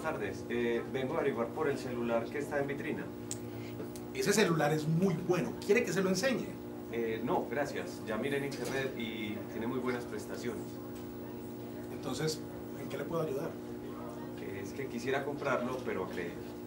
buenas tardes. Vengo a averiguar por el celular que está en vitrina. Ese celular es muy bueno. ¿Quiere que se lo enseñe? No, gracias. Ya miré en internet y tiene muy buenas prestaciones. Entonces, ¿en qué le puedo ayudar? Es que quisiera comprarlo, pero a crédito.